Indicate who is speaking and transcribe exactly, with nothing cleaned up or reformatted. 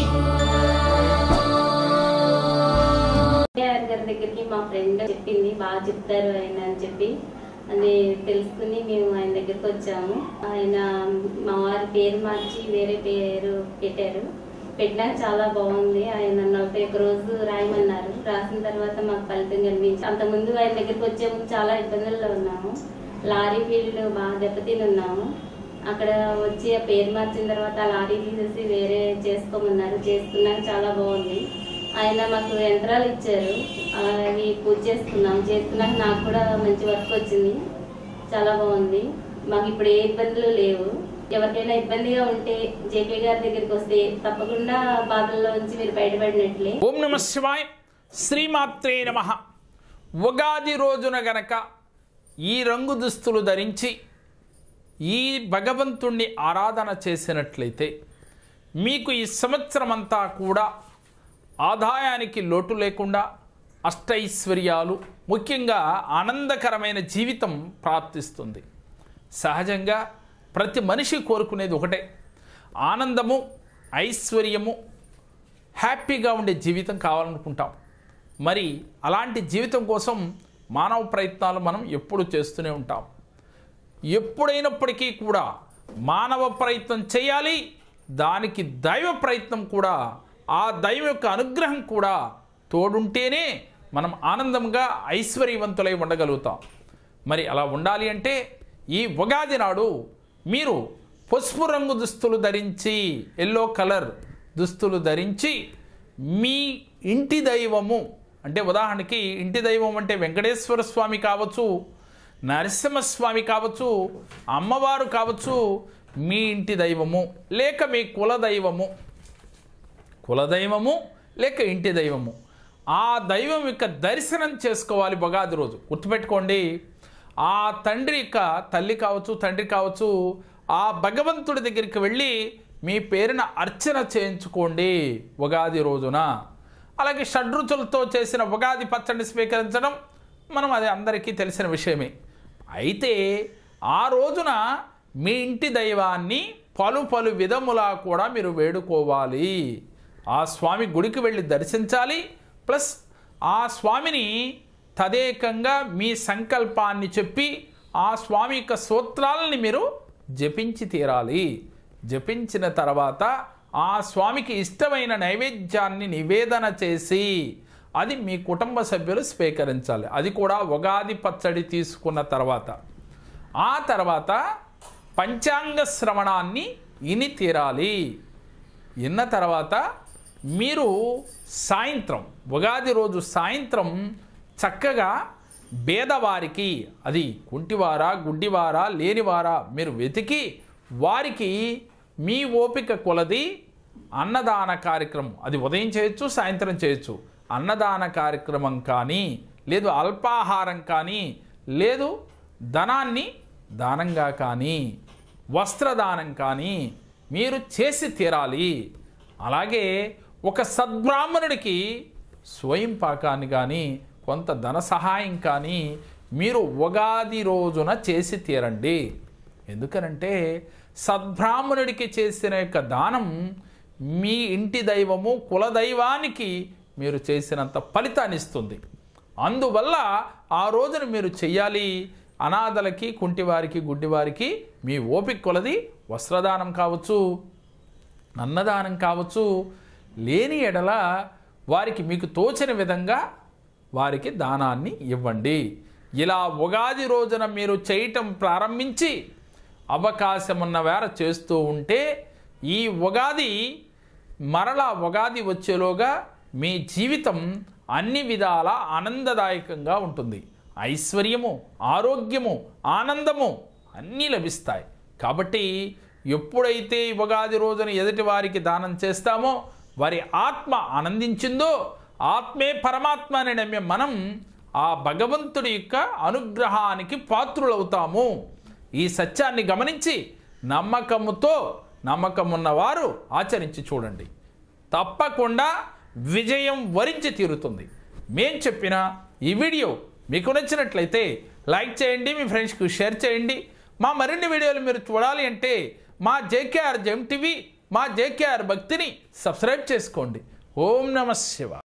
Speaker 1: గారి దగ్గరికి మా ఫ్రెండ్ చెప్పింది బాగా చెప్తారు ఆయన అని చెప్పి అది తెలుసుకుని మేము ఆయన దగ్గరికి వచ్చాము. ఆయన మా వారి పేరు మార్చి వేరే పేరు పెట్టారు. పెట్టినాక చాలా బాగుంది. ఆయన నలభై ఒక్క రోజు రాయమన్నారు. రాసిన తర్వాత మాకు ఫలితం కనిపించి అంతకుముందు ఆయన దగ్గరికి వచ్చే ముందు చాలా ఇబ్బందుల్లో ఉన్నాము. లారీ ఫీల్డ్ బాగా దెబ్బతిని ఉన్నాము. అక్కడ వచ్చి ఆ పేరు మార్చిన తర్వాత ఆ లారీ తీసేసి వేరే చేసుకోమన్నారు. చేసుకున్నాక చాలా బాగుంది. ఆయన మాకు యంత్రాలు ఇచ్చారు. అవి పూజ చేసుకున్నాం. చేసుకున్నాక నాకు కూడా మంచి వర్క్ వచ్చింది. చాలా బాగుంది. మాకు ఇప్పుడు ఏ ఇబ్బందులు లేవు. ఎవరికైనా ఇబ్బందిగా ఉంటే జేకే గారి దగ్గరికి వస్తే తప్పకుండా బాధల్లో నుంచి మీరు బయటపడినట్లే.
Speaker 2: ఓం నమః శివాయ. శ్రీమాత్రే నమః. ఉగాది రోజున గనక ఈ రంగు దుస్తులు ధరించి ఈ భగవంతుణ్ణి ఆరాధన చేసినట్లయితే మీకు ఈ సంవత్సరం అంతా కూడా ఆదాయానికి లోటు లేకుండా అష్టైశ్వర్యాలు, ముఖ్యంగా ఆనందకరమైన జీవితం ప్రాప్తిస్తుంది. సహజంగా ప్రతి మనిషి కోరుకునేది ఒకటే, ఆనందము, ఐశ్వర్యము, హ్యాపీగా ఉండే జీవితం కావాలనుకుంటాం. మరి అలాంటి జీవితం కోసం మానవ ప్రయత్నాలు మనం ఎప్పుడు చేస్తూనే ఉంటాం. ఎప్పుడైనప్పటికీ కూడా మానవ ప్రయత్నం చేయాలి. దానికి దైవ ప్రయత్నం కూడా, ఆ దైవ యొక్క అనుగ్రహం కూడా తోడుంటేనే మనం ఆనందంగా ఐశ్వర్యవంతులై ఉండగలుగుతాం. మరి అలా ఉండాలి అంటే ఈ ఉగాది నాడు మీరు పసుపు రంగు దుస్తులు ధరించి, ఎల్లో కలర్ దుస్తులు ధరించి మీ ఇంటి దైవము అంటే ఉదాహరణకి ఇంటి దైవం అంటే వెంకటేశ్వర స్వామి కావచ్చు, నరసింహస్వామి కావచ్చు, అమ్మవారు కావచ్చు, మీ ఇంటి దైవము లేక మీ కులదైవము కులదైవము లేక ఇంటి దైవము ఆ దైవం యొక్క దర్శనం చేసుకోవాలి ఉగాది రోజు. గుర్తుపెట్టుకోండి, ఆ తండ్రి యొక్క తల్లి కావచ్చు, తండ్రి కావచ్చు, ఆ భగవంతుడి దగ్గరికి వెళ్ళి మీ పేరున అర్చన చేయించుకోండి ఉగాది రోజున. అలాగే షడ్రుచులతో చేసిన ఉగాది పచ్చడిని స్వీకరించడం మనం అది అందరికీ తెలిసిన విషయమే. అయితే ఆ రోజున మీ ఇంటి దైవాన్ని పలు పలు విధములా కూడా మీరు వేడుకోవాలి. ఆ స్వామి గుడికి వెళ్ళి దర్శించాలి. ప్లస్ ఆ స్వామిని తదేకంగా మీ సంకల్పాన్ని చెప్పి ఆ స్వామి యొక్క సూత్రాలని మీరు జపించి తీరాలి. జపించిన తర్వాత ఆ స్వామికి ఇష్టమైన నైవేద్యాన్ని నివేదన చేసి అది మీ కుటుంబ సభ్యులు స్వీకరించాలి. అది కూడా ఉగాది పచ్చడి తీసుకున్న తర్వాత. ఆ తర్వాత పంచాంగ శ్రవణాన్ని ఇని తీరాలి. ఇన్న తర్వాత మీరు సాయంత్రం ఉగాది రోజు సాయంత్రం చక్కగా పేదవారికి, అది కుంటివారా గుడ్డివారా లేనివారా మీరు వెతికి వారికి మీ ఓపిక కొలది అన్నదాన కార్యక్రమం, అది ఉదయం చేయొచ్చు, సాయంత్రం చేయొచ్చు, అన్నదాన కార్యక్రమం కానీ, లేదు అల్పాహారం కానీ, లేదు ధనాన్ని దానంగా కానీ, వస్త్రదానం కానీ మీరు చేసి తీరాలి. అలాగే ఒక సద్బ్రాహ్మణుడికి స్వయం పాకాన్ని కానీ కొంత ధన సహాయం కానీ మీరు ఉగాది రోజున చేసి తీరండి. ఎందుకనంటే సద్బ్రాహ్మణుడికి చేసిన యొక్క దానం మీ ఇంటి దైవము కులదైవానికి మీరు చేసినంత ఫలితాన్ని ఇస్తుంది. అందువల్ల ఆ రోజున మీరు చెయ్యాలి. అనాథలకి, కుంటివారికి, గుడ్డివారికి మీ ఓపిక కొలది వస్త్రదానం కావచ్చు, అన్నదానం కావచ్చు, లేని ఎడల వారికి మీకు తోచిన విధంగా వారికి దానాన్ని ఇవ్వండి. ఇలా ఉగాది రోజున మీరు చేయటం ప్రారంభించి అవకాశం ఉన్న వేర చేస్తూ ఉంటే ఈ ఉగాది మరలా ఉగాది వచ్చేలోగా మీ జీవితం అన్ని విధాల ఆనందదాయకంగా ఉంటుంది. ఐశ్వర్యము, ఆరోగ్యము, ఆనందము అన్నీ లభిస్తాయి. కాబట్టి ఎప్పుడైతే ఉగాది రోజున ఎదుటి వారికి దానం చేస్తామో వారి ఆత్మ ఆనందించిందో, ఆత్మే పరమాత్మ అని నమ్మే మనం ఆ భగవంతుడి యొక్క అనుగ్రహానికి పాత్రులవుతాము. ఈ సత్యాన్ని గమనించి నమ్మకముతో నమ్మకం ఉన్నవారు ఆచరించి చూడండి. తప్పకుండా విజయం వరించి తీరుతుంది. మేం చెప్పిన ఈ వీడియో మీకు నచ్చినట్లయితే లైక్ చేయండి, మీ ఫ్రెండ్స్కి షేర్ చేయండి. మా మరిన్ని వీడియోలు మీరు చూడాలి అంటే మా జేకేఆర్ జెమ్ టీవీ మా జేకేఆర్ భక్తిని సబ్స్క్రైబ్ చేసుకోండి. ఓం నమ శివాయ.